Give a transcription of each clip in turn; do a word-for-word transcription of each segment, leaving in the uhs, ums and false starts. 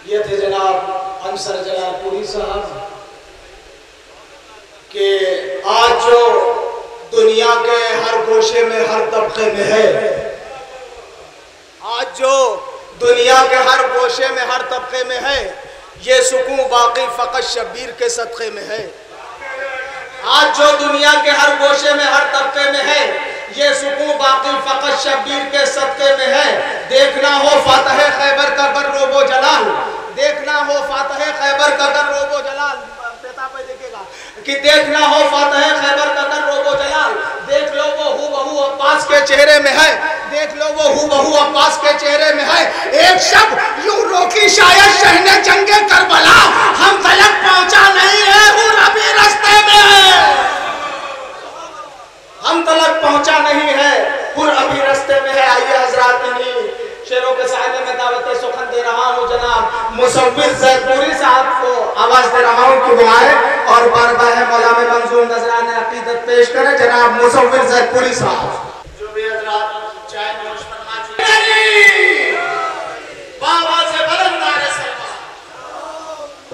یہ تھے جناب انصر جلال پوری صاحب کہ آج جو دنیا کے ہر گوشے میں ہر طبقے میں ہے، آج جو دنیا کے ہر گوشے میں ہر طبقے میں ہے، یہ سکون باقی فقط شبیر کے صدقے میں ہے۔ آج جو دنیا کے ہر گوشے میں ہر طبقے میں ہے، یہ سکون باقی فقط شبیر کے صدقے میں ہے۔ دیکھنا ہو فاتح خیبر کا گر روب و جلال، دیکھنا ہو فاتح خیبر کا گر روب و جلال، کہ دیکھنا ہو فاتح خیبر کا گر روب و جلال، دیکھ لو وہ ہو بہو عباس کے چہرے میں ہے، دیکھ لو وہ ہو بہو عباس کے چہرے میں ہے۔ ایک شب یوں روکی شاید شہن جنگ کربلا، ہم تلک پہنچا نہیں ہے ہوں ابھی رستے میں ہے، ہم تلک پہنچا نہیں ہے ہوں ابھی رستے میں ہے۔ آئیے حضرات انہی شیروں کے سائے میں دعوت سخن دے رہا ہوں جناب مصور زید پوری صاحب کو آواز دے رہا ہوں کہ وہ آئے اور بارگاہ مولا میں منظور نذران عقیدت پیش کرے جناب مصور زید پوری صاحب۔ جو بھی حضرات چائے نوش فرما چکے بابا سے بلند نعرے سلام۔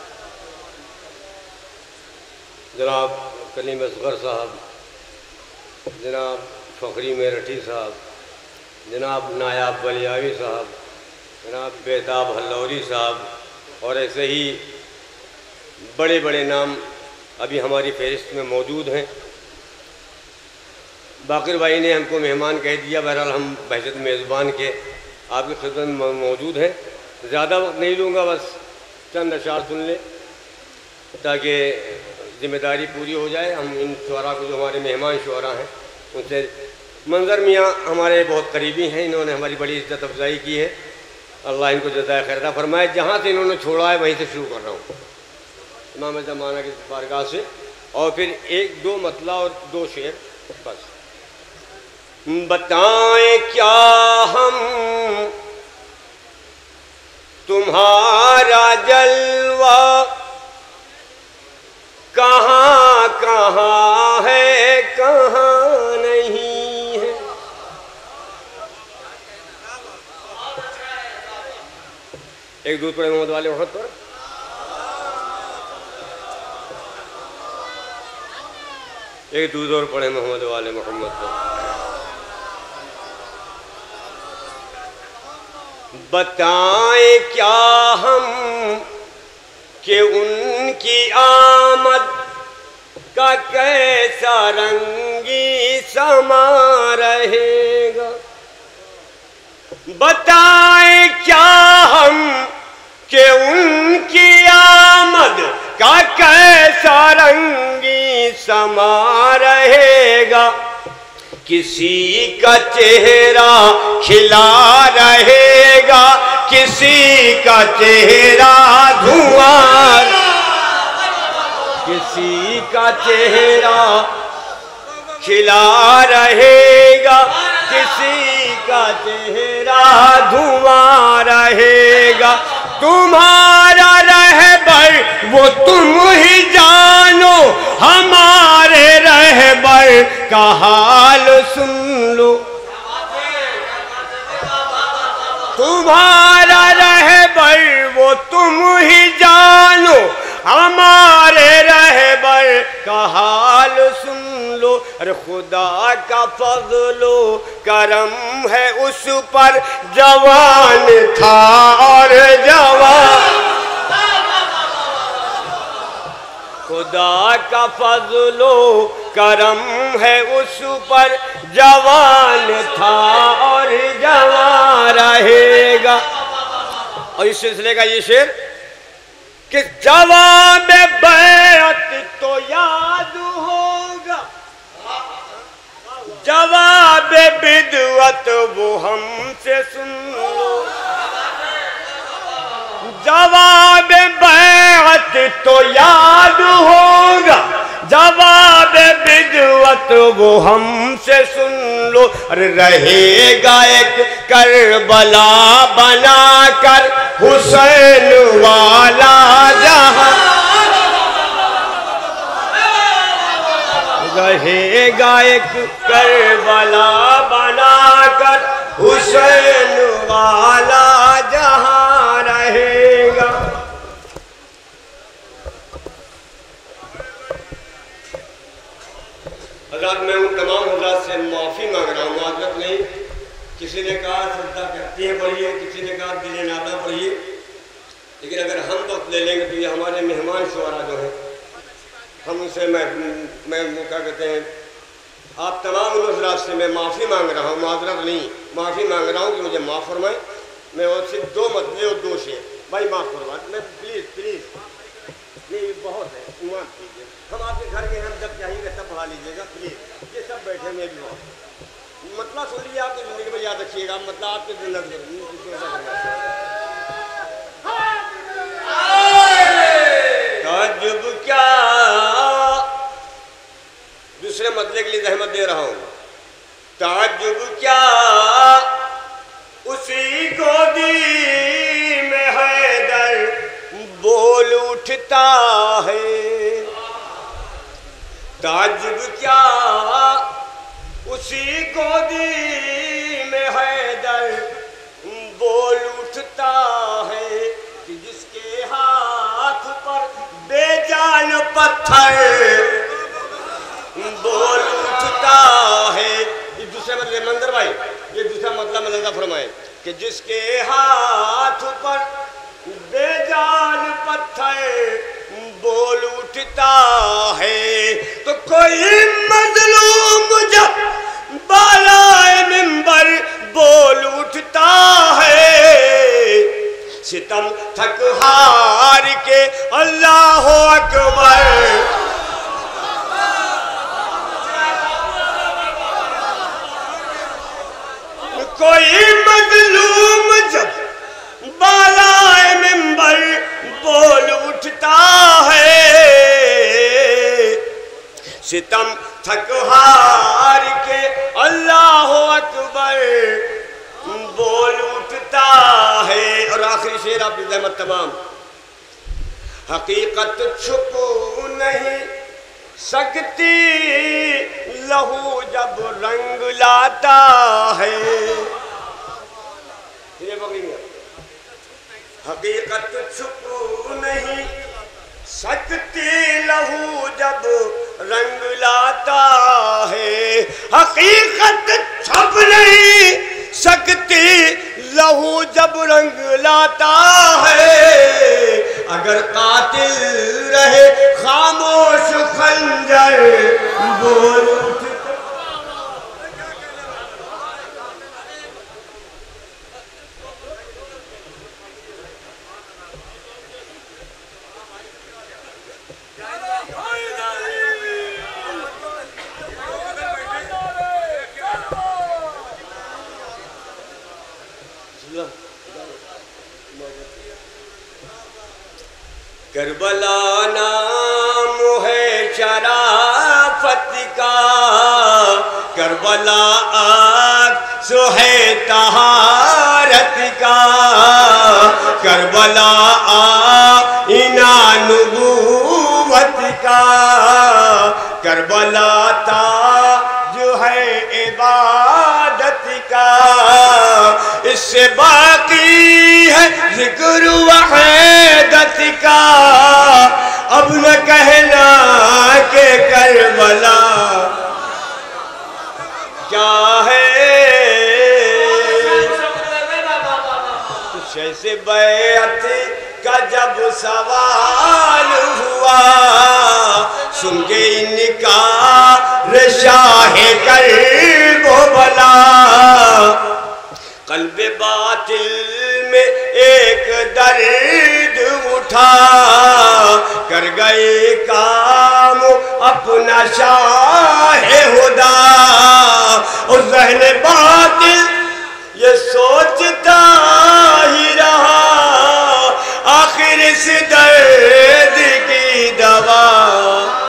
جناب کلیم اصغر صاحب، جناب فخری میرٹھی صاحب، جناب نایاب ولیاوی صاحب، جناب بیتاب ہلوری صاحب، اور ایسے ہی بڑے بڑے نام ابھی ہماری فہرست میں موجود ہیں۔ باقر بھائی نے ہم کو مہمان کہہ دیا، بہرحال ہم بحثیت میزبان کے آپ کی خدمت میں موجود ہیں۔ زیادہ وقت نہیں لوں گا، بس چند اشعار سن لیں تاکہ ذمہ داری پوری ہو جائے۔ ہم ان شعراء کو جو ہمارے مہمان شعراء ہیں ان سے، منظر میاں ہمارے بہت قریبی ہیں، انہوں نے ہماری بڑی عزت افزائی کی ہے، اللہ ان کو جزائے خیر عطا فرمائے۔ جہاں سے انہوں نے چھوڑا ہے وہیں سے شروع کر رہا ہوں امام زمانہ کی بارگاہ سے، اور پھر ایک دو مطلع اور دو شعر بس۔ بتائیں کیا ہم تمہارا جلوہ کہاں کہاں ہے کہاں نہیں ہے، ایک دودھ پڑھے محمد والے محمد پر۔ ایک دودھ اور پڑھے محمد والے محمد پر۔ بتائیں کیا ہم کہ ان کی آمد کا کیسا رنگی سما رہے گا، بتائیں کیا ہم کہ ان کی آمد کا کیسا رنگی سما رہے گا، کسی کا چہرہ کھلا رہے گا، کسی کا چہرہ دھواں، کسی کا چہرہ کھلا رہے گا، کسی کا چہرہ دھواں رہے گا۔ تمہارا رہبر وہ تم ہی جانو، ہمارے رہبر کا حال سن لو، تمہارا رہبر وہ تم ہی جانو، ہمارے رہبر کا حال سن لو۔ ارے خدا کا فضل و کرم ہے اس پر، جوان تھا اور جوان، خدا کا فضل و کرم ہے اس پر، جوان تھا اور جوان رہے گا۔ اور اس سلسلے کا یہ شعر کہ جواب بیعت تو یاد ہوگا، جواب بدعت وہ ہم سے سن لو، جواب بیعت تو یاد ہوگا، جواب بدعت وہ ہم سے سن لو۔ رہے گا ایک کربلا بنا کر حسین والا جہاں، رہے گا ایک کربلا بنا کر حسین والا جہاں رہے مانگ رہا ہوں، معذرت نہیں. کسی نے کہا سجدہ کرتے ہیں پڑھیے، کسی نے کہا دل نادہ پڑھیے، لیکن اگر ہم وقت لے لیں گے تو یہ ہمارے مہمان شعراء جو ہیں ہم ان سے میں میں کیا کہتے ہیں آپ تمام ان حضرات سے میں معافی مانگ رہا ہوں، معذرت نہیں، معافی مانگ رہا ہوں کہ مجھے معاف فرمائیں. میں اور صرف دو مسئلے اور دو شعر بھائی معاف فرمائیں، میں پلیز پلیز یہ بہت ہے، معاف کیجیے. ہم آپ کے گھر کے ہم جب چاہیے گا تب پڑھا لیجیے گا پلیز. یہ سب بیٹھے میں بھی ہوں، مطلب سن لیجیے، آپ کی زندگی میں یاد رکھیے گا، مطلب آپ کی زندگی تعجب کیا. دوسرے مسئلے کے لیے زحمت دے رہا ہوں. تعجب کیا اسی گودی میں حیدر بول اٹھتا ہے. تعجب کیا اسی گودی میں حیدر بول اٹھتا ہے کہ جس کے ہاتھ پر بے جان پتھر بول اٹھتا ہے. یہ دوسرے مطلب منظر بھائی یہ دوسرا مطلب ملندہ فرمائے کہ جس کے ہاتھ پر بے جان پتھر بول اٹھتا ہے تو کوئی مظلوم جب بالائے منبر بول اٹھتا ہے. ستم تھک ہار کے اللہ اکبر کوئی مظلوم جب بالائے منبر بول اٹھتا ہے. ستم تھک ہار کے اللہ اکبر بول اٹھتا ہے. اور آخری شعر آپ کی زحمت تمام. حقیقت چھپ نہیں سکتی لہو جب رنگ لاتا ہے. حقیقت چھپ نہیں سکتی لہو جب رنگ لاتا ہے. حقیقت چھپ نہیں سکتی لہو جب رنگ لاتا ہے. اگر قاتل رہے خاموش خنجر بول کربلا نام ہے شرافت کا، کربلا عکس ہے طہارت کا، کربلا آئینہ نبوت کا، کربلا تاج ہے عبادت کا. اس سے باقی ہے ذکر وحدت کا. اب نہ کہنا کہ کربلا کیا ہے. کچھ ایسے بیعت کا جب سوال ہوا سن کے انکار شاہ کرب و بلا. قلب باطل میں ایک درد اٹھا کر گئے کام اپنا شاہ خدا. اور ذہن باطل یہ سوچتا